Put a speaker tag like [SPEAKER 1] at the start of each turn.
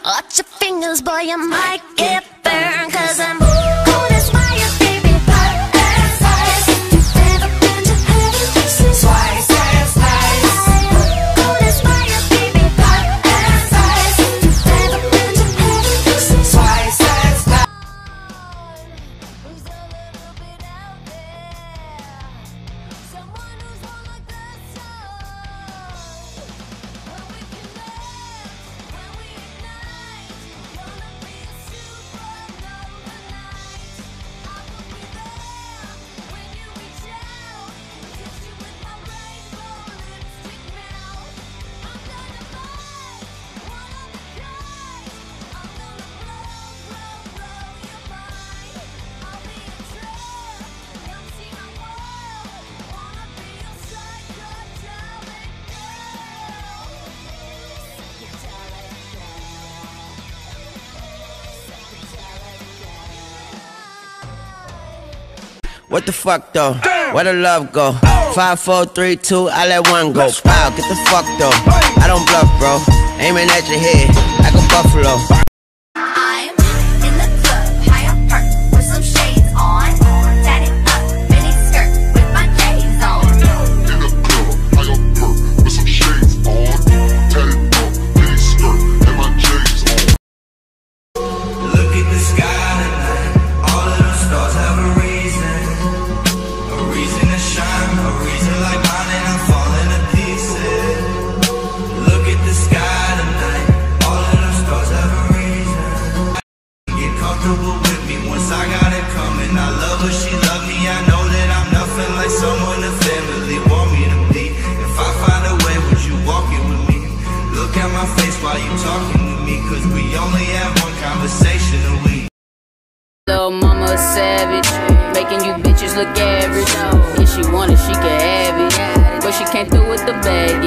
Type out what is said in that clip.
[SPEAKER 1] Watch your fingers, boy, you might get burned. Cause I'm cold as fire, baby, hot as ice. Never been to heaven since twice as nice. Cold as fire, baby, hot as ice. Never been to heaven since twice as nice. Who's a little bit out there? Someone who's on like the sun. When we connect, when we ignite, gonna be a supernova night. I will be there when you reach out. Kiss you with my rainbow lipstick mouth. I'm dynamite, one of a kind. I'm gonna blow your mind. I'll be a trip, come see my world. Wanna be your psychedelic girl.
[SPEAKER 2] What the fuck though? Where the love go? 5, 4, 3, 2, I let one go. Wow, get the fuck though. I don't bluff, bro. Aiming at your head like a buffalo.
[SPEAKER 1] I'm in the club, high up perk with some shades on. Tatted up, mini skirt with my J's on.
[SPEAKER 3] In the club, high up perk with some shades on. Tatted up, mini skirt, and my J's on.
[SPEAKER 4] Look at the sky tonight. All of the stars have a reason to shine, a reason like mine, and I'm falling to pieces. Look at the sky tonight. All of the stars have a reason. Get comfortable with me once I got it coming. I love her, she love me. I know that I'm nothing like someone the family want me to be. If I find a way, would you walk it with me? Look at my face while you talking with me, cause we only have one conversation a week.
[SPEAKER 5] Little mama a savage, making you bitches look average. If she want it, she can have it, but she can't do it with the bag.